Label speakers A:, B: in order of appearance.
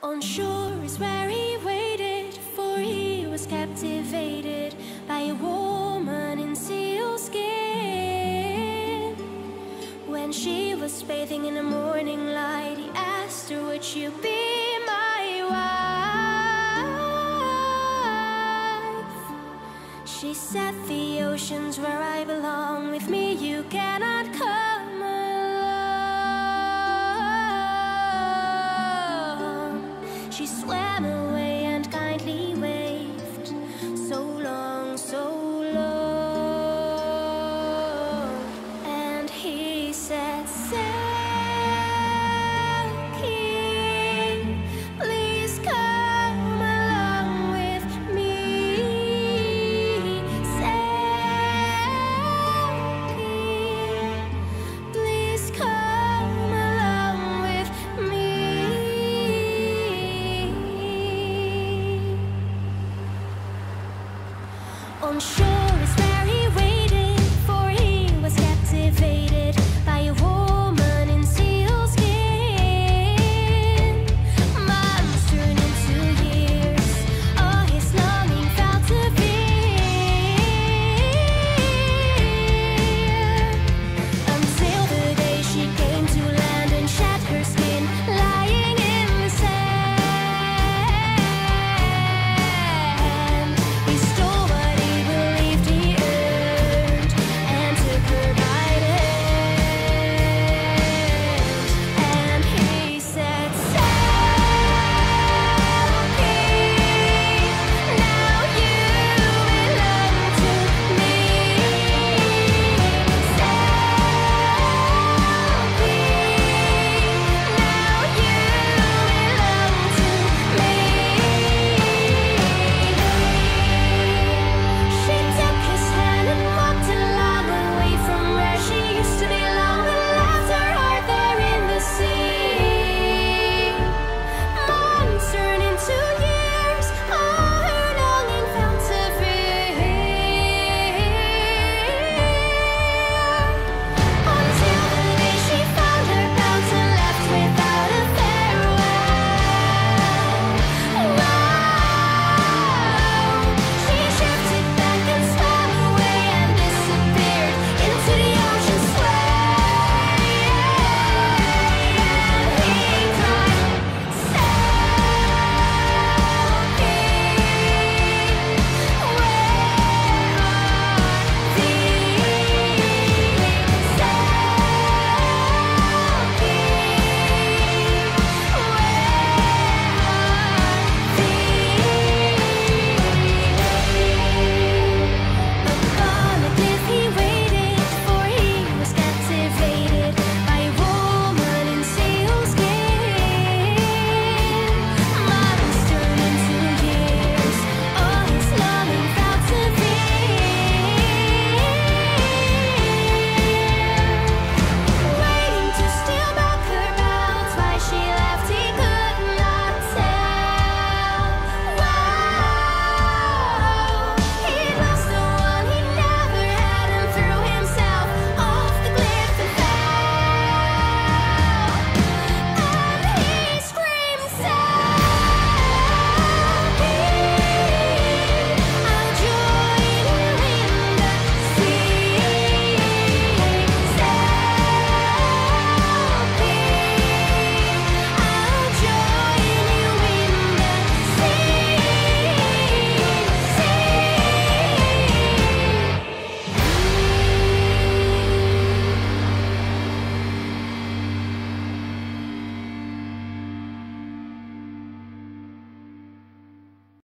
A: On shore is where he waited, for he was captivated by a woman in sealskin. When she was bathing in the morning light, he asked her, would you be my wife? She said, the ocean's where I belong, with me you cannot come along. She swam away and kindly waved, so long, so long. And he said, Saki, please come along with me. Saki, please come along with me. On shore